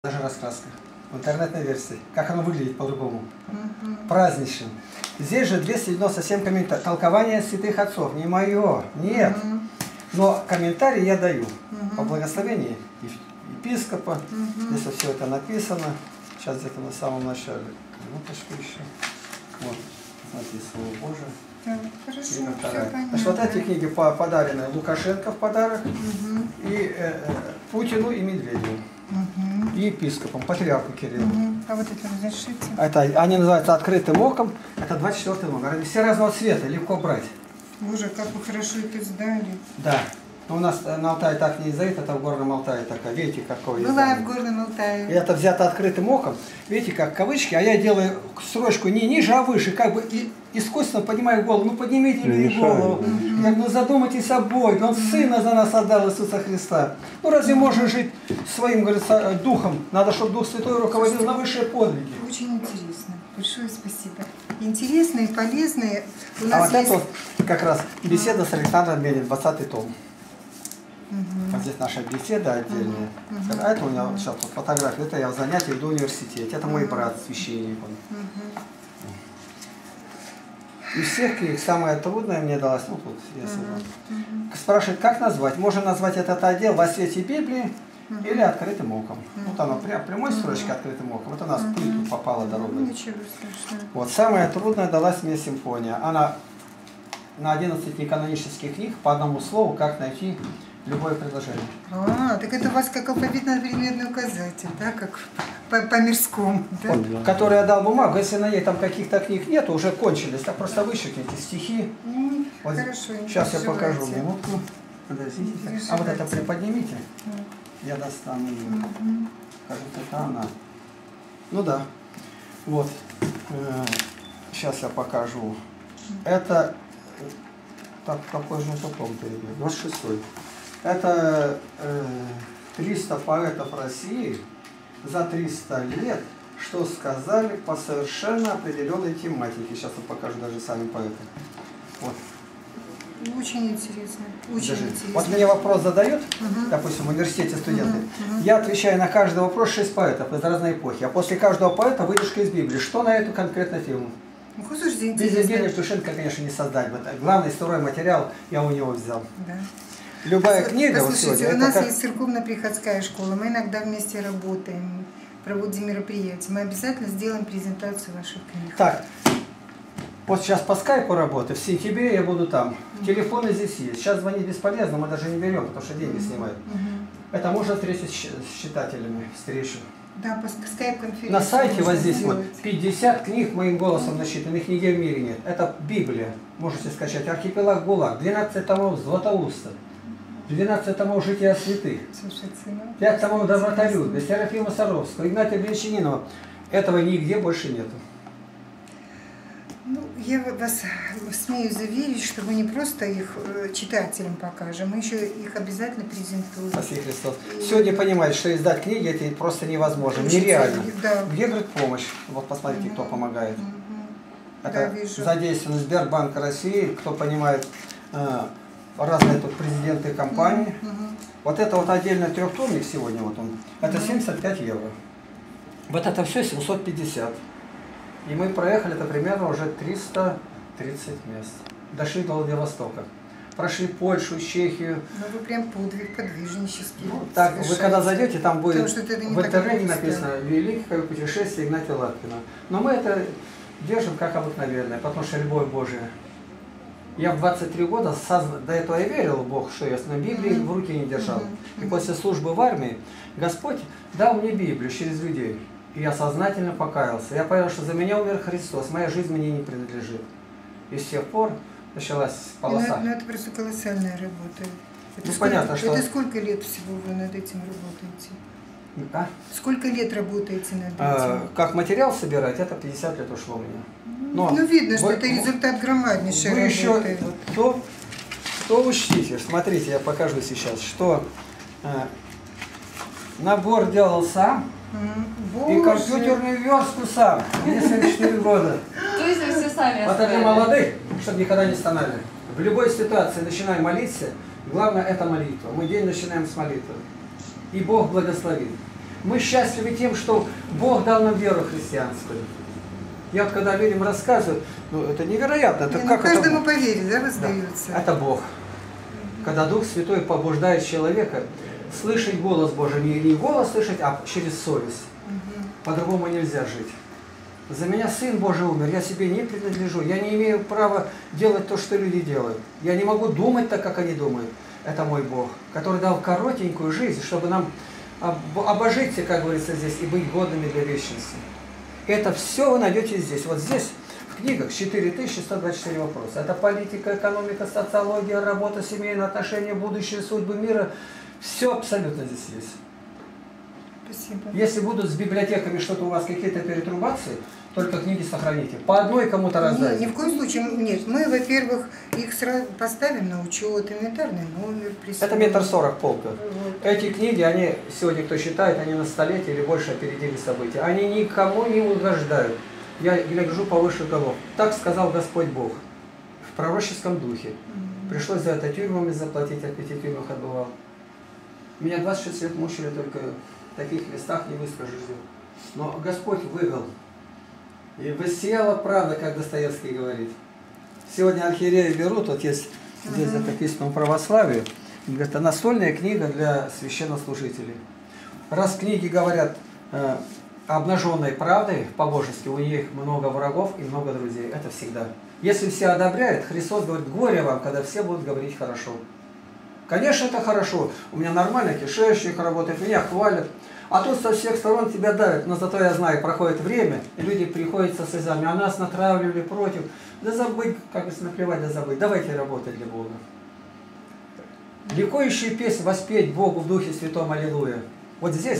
Даже раскраска. В интернетной версии. Как оно выглядит по-другому. Праздничным. Здесь же 297 комментариев. Толкование святых отцов. Не мое. Нет. Но комментарии я даю. По благословению епископа. Здесь все это написано. Сейчас где-то на самом начале. Минуточку еще. Вот. Смотрите, Слово Божие. Хорошо, все понятно. Значит, вот эти книги подарены Лукашенко в подарок. И Путину и Медведеву. И епископом, патриарху Кириллу. А вот это разрешите? Это, они называются открытым оком. Это 24 номер. Они все разного цвета, легко брать. Боже, как вы хорошо это сдали. Да. Но у нас на Алтае так не издают, это в Горном Алтае такая. Видите, какое была издание. в Горном Алтае. И это взято открытым оком. Видите, как кавычки, а я делаю строчку не ниже, а выше. Как бы искусственно поднимаю голову. Ну поднимите мне голову. Я говорю, ну задумайтесь о Боге. Он Сына за нас отдал, Иисуса Христа. Ну разве можно жить своим, говорится, духом? Надо, чтобы Дух Святой руководил на высшие подвиги. Очень интересно. Большое спасибо. Интересные, полезные. У А нас вот есть... это вот как раз беседа с Александром Белин, 20-й том. Вот здесь наша беседа отдельная. А это у меня вот сейчас вот фотография. Это я в занятии в университете. Это мой брат, священник. Из всех книг самое трудное мне далось. Ну тут я спрашивает, как назвать? Можно назвать этот отдел «Во свете Библии» или «Открытым оком». Вот оно прямой строчкой «Открытым оком». Вот у нас в плиту попала дорога. Ничего страшного. Вот самое трудное далась мне симфония. Она на 11 неканонических книг по одному слову, как найти любое предложение. Так это у вас как алфавитно-предметный указатель, да, как по мирскому, да? Вот, который я дал бумагу, если на ней там каких-то книг нет, уже кончились, так просто вычеркните стихи. Вот, хорошо, сейчас я покажу минутку. Подождите. А вот это приподнимите. Я достану ее. Кажется, это она. Ну да. Вот. Сейчас я покажу. Это... Так, какой же это том-то идет? 26-й. Это 300 поэтов России за 300 лет, что сказали по совершенно определенной тематике. Сейчас я покажу даже сами поэты. Вот. Очень интересно. Очень интересно. Вот мне вопрос задают, допустим, в университете студенты. Я отвечаю на каждый вопрос 6 поэтов из разной эпохи. А после каждого поэта выдержка из Библии. Что на эту конкретную тему? Без Евгения Евтушенко, конечно, не создать. Главный второй материал я у него взял. Да. Любая книга... Послушайте, вот у нас как... есть церковно-приходская школа, мы иногда вместе работаем, проводим мероприятия. Мы обязательно сделаем презентацию ваших книг. Так, вот сейчас по скайпу работаю, в сентябре я буду там. Телефоны здесь есть. Сейчас звонить бесполезно, мы даже не берем, потому что деньги снимают. Это можно встретить с читателями, встречу. Да, по скайп-конференции. На сайте вот здесь вот 50 книг моим голосом насчитано, их нигде в мире нет. Это Библия. Можете скачать. Архипелаг ГУЛАГ, 12 томов Златоуста, 12 томов Жития святых, 5 томов Добротолюбия, Серафима Саровского, Игнатия Бринчанинова. Этого нигде больше нету. Ну, я вас смею заверить, что мы не просто их читателям покажем, мы еще их обязательно презентуем. Спасибо, Христос. Сегодня понимаете, что издать книги это просто невозможно, нереально. Да. Где, говорит, помощь? Вот посмотрите, кто помогает. Это да, задействован Сбербанк России, кто понимает разные тут президенты компании. Вот это вот отдельно трехтомник сегодня, вот он, это 75 евро. Вот это все 750. И мы проехали, это примерно уже 330 мест. Дошли до Владивостока. Прошли Польшу, Чехию. Ну вы прям подвиг подвижнический. Ну, так, вы когда зайдете, там будет в интернете написано «Великое путешествие Игнатия Лапкина». Но мы это держим как обыкновенное, потому что любовь Божия. Я в 23 года, до этого я верил в Бог, что я на Библии в руки не держал. И после службы в армии Господь дал мне Библию через людей. И я сознательно покаялся. Я понял, что за меня умер Христос, моя жизнь мне не принадлежит. И с тех пор началась полоса. Ну это просто колоссальная работа. Это ну, сколько, понятно, что... Это сколько лет всего вы над этим работаете? А? Сколько лет работаете над этим? Как материал собирать, это 50 лет ушло мне. Но ну видно, что это результат громаднейшей вы работы. Еще, то учтите, смотрите, я покажу сейчас, что набор делал сам. И компьютерную верстку сам. Мне 74 года. То есть вы все сами вот для молодых, чтобы никогда не стонали. В любой ситуации начинаем молиться, главное это молитва. Мы день начинаем с молитвы. И Бог благословит. Мы счастливы тем, что Бог дал нам веру христианскую. Я когда людям рассказываю, ну это невероятно. Это как каждому это... по вере, да, воздается. Да, это Бог. Когда Дух Святой побуждает человека слышать голос Божий, не голос слышать, а через совесть. По-другому нельзя жить. За меня Сын Божий умер, я себе не принадлежу, я не имею права делать то, что люди делают. Я не могу думать так, как они думают. Это мой Бог, который дал коротенькую жизнь, чтобы нам обожиться, как говорится здесь, и быть годными для вечности. Это все вы найдете здесь. Вот здесь в книгах 4124 вопроса. Это политика, экономика, социология, работа, семейные отношения, будущее, судьбы мира. Все абсолютно здесь есть. Спасибо. Если будут с библиотеками что-то у вас, какие-то перетрубации, только книги сохраните. По одной кому-то раздайте. Ни в коем случае нет. Мы, во-первых, их сразу поставим на учет, инвентарный номер. Это 1,40 м полка. Вот. Эти книги, они сегодня, кто считает, они на столетие или больше опередили события. Они никому не угождают. Я гляжу повыше голов. Так сказал Господь Бог в пророческом духе. Пришлось за это тюрьмами заплатить, от 5 тюрьмах отбывал. Меня 26 лет мучили, только в таких местах не выскажешь. Но Господь вывел. И воссияла правда, как Достоевский говорит. Сегодня архиереи берут, вот есть здесь записано православие, это настольная книга для священнослужителей. Раз книги говорят обнаженной правдой по-божески, у них много врагов и много друзей. Это всегда. Если все одобряют, Христос говорит, горе вам, когда все будут говорить хорошо. Конечно, это хорошо. У меня нормально кишечник работает, меня хвалят. А тут со всех сторон тебя давят. Но зато я знаю, проходит время, и люди приходят со слезами. А нас натравливали против. Да забыть, как бы наплевать, да забыть. Давайте работать для Бога. Ликующие песни воспеть Богу в Духе Святом, аллилуйя. Вот здесь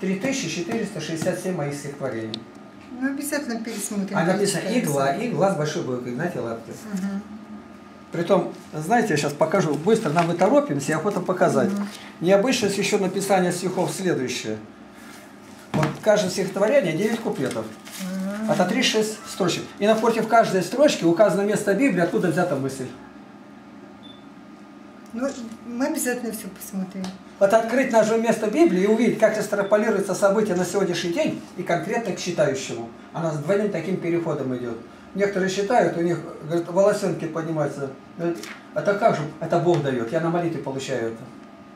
3467 моих стихотворений. Ну, обязательно пересмотрим. А написано игла с большой буквы, Игнатий Лапкин. Притом, знаете, я сейчас покажу быстро, нам мы торопимся, я охота показать. Необычность еще написания стихов следующее. Вот каждое стихотворение 9 куплетов. Это 36 строчек. И напротив каждой строчки указано место Библии, откуда взята мысль. Ну, мы обязательно все посмотрим. Вот открыть наше место Библии и увидеть, как экстраполируется событие на сегодняшний день и конкретно к читающему. Она с двойным таким переходом идет. Некоторые считают, у них, говорят, волосенки поднимаются. Говорят, это как же? Это Бог дает. Я на молитве получаю это.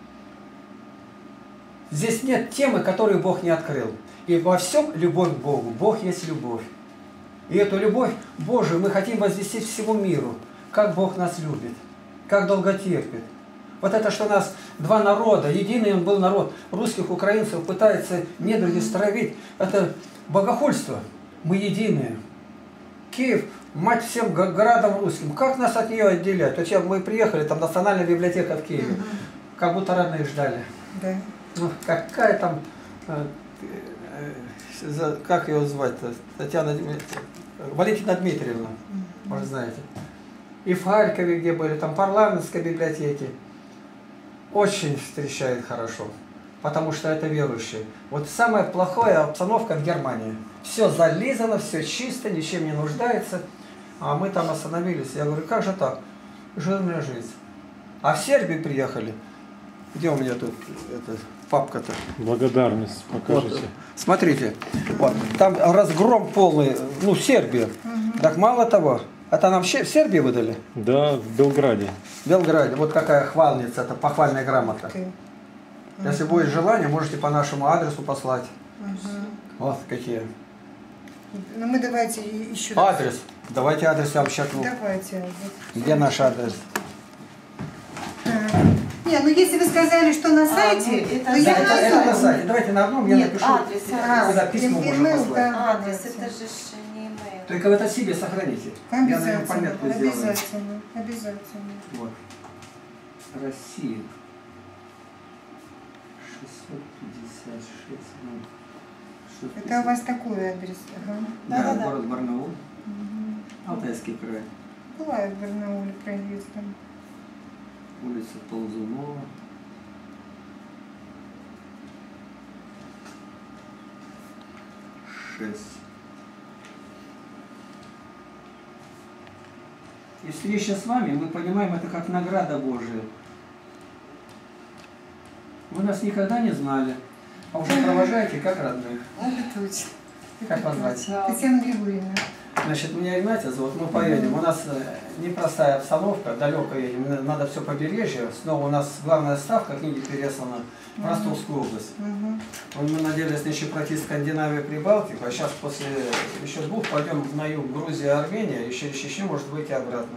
Здесь нет темы, которую Бог не открыл. И во всем любовь к Богу. Бог есть любовь. И эту любовь Божию мы хотим возвестить всему миру. Как Бог нас любит. Как долго терпит. Вот это, что у нас два народа, единый он был народ, русских, украинцев пытается недруги стравить. Это богохульство. Мы единые. Киев, мать всем городам русским. Как нас от нее отделять? То есть мы приехали, там национальная библиотека в Киеве. Как будто родные ждали. Да. Ну, какая там, как ее звать-то? Татьяна, Валентина Дмитриевна, может знаете. И в Харькове, где были, там парламентской библиотеки. Очень встречает хорошо. Потому что это верующие. Вот самая плохая обстановка в Германии. Все зализано, все чисто, ничем не нуждается. А мы там остановились. Я говорю, как же так? Жирная жизнь. А в Сербию приехали. Где у меня тут эта папка-то? Благодарность покажите. Вот, смотрите, вот, там разгром полный, ну, Сербия. Так мало того, это нам в Сербии выдали? Да, в Белграде. В Белграде. Вот какая хвалница, это похвальная грамота. Если будет желание, можете по нашему адресу послать. Вот какие. Ну мы давайте еще Адрес. Давайте адрес я вам сейчас. Давайте. Где наш адрес? Не, ну если вы сказали, что на сайте, это то я Это на сайте. Давайте на одном я Нет, напишу. адрес. Куда письмо можно послать. Адрес, это же не имейл. Только вы это себе сохраните. Я на нем Обязательно, пометку сделаю. обязательно, обязательно. Вот. Россия. 656. Ну, Это у вас такой адрес. Ага. Да, город Барнаул. Алтайский край. Бывает в Барнауле проездом. Улица Ползунова. И встреча с вами, мы понимаем, это как награда Божия. Вы нас никогда не знали. А уже провожаете, как родных. Это точно. Как вас звать? Татьяна Григорьевна. Значит, меня Игнатий зовут, мы поедем. У нас непростая обстановка, далеко едем, надо все побережье. Снова у нас главная ставка книги переслана в Ростовскую область. Мы надеялись еще пройти Скандинавию, Прибалтику, а сейчас после еще 2 пойдем на юг, Грузия, Армения, еще Чечню, может выйти обратно.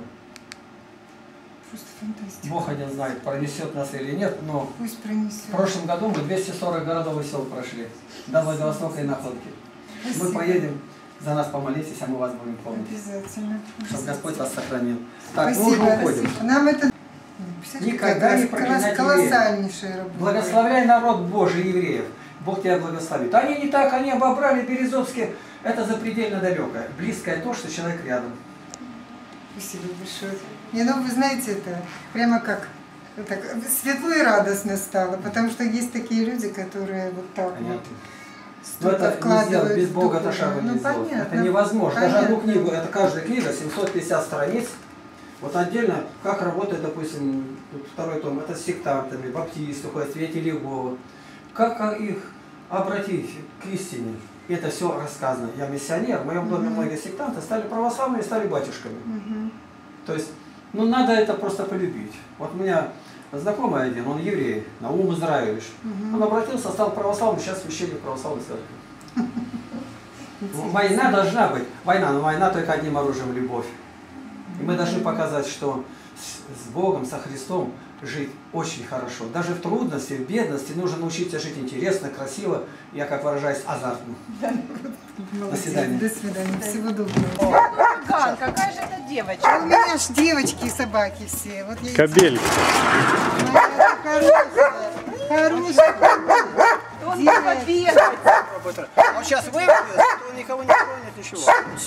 Просто фантастика. Бог один знает, пронесет нас или нет, но Пусть пронесет. в прошлом году мы 240 городов и сел прошли, до Владивостока и Находки. Спасибо. Мы поедем, за нас помолитесь, а мы вас будем помнить. Обязательно. Чтобы Господь вас сохранил. Так, мы Спасибо, уже уходим. спасибо. Нам это Никогда не проклинать колоссальнейшая работа. Благословляй народ Божий, евреев. Бог тебя благословит. Они не так, они обобрали Березовске. Это запредельно далекое. Близкое то, что человек рядом. Спасибо большое. Не, ну вы знаете, это прямо как так, светло и радостно стало, потому что есть такие люди, которые вот так Понятно. вот Но столько это не сделать, без Бога это духовно. шагу не Ну, сделать. понятно. Это невозможно. Даже одну Понятно. книгу, это каждая книга, 750 страниц. Вот отдельно, как работает, допустим, тут 2 том, это с сектантами, баптисты, Свете Львова. Как их обратить к истине? И это все рассказано. Я миссионер, в моем доме многие сектанты стали православными, стали батюшками. То есть, ну надо это просто полюбить. Вот у меня знакомый один, он еврей, Наум Израилевич. Он обратился, стал православным, сейчас священник православной церкви. Война должна быть. Война, но война только одним оружием — любовь. И мы должны показать, что с Богом, со Христом жить очень хорошо. Даже в трудности, в бедности нужно научиться жить интересно, красиво, я, как выражаюсь, азартно. До свидания. До свидания. Всего доброго. Ган, какая же это А девочка? у меня ж девочки и собаки все. Вот я Кобель. моя хорошая. Хорошая. Он только бегает. Он сейчас выйдет, он никого не тронет, ничего.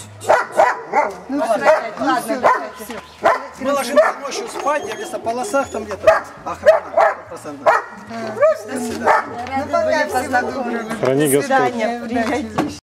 Ну, Ладно, все. Мы ложимся ночью спать, я вместо полосах там где-то охрана 100%. До свидания. Ну, пока, всего доброго. Храни Господь. Свидания, приятель.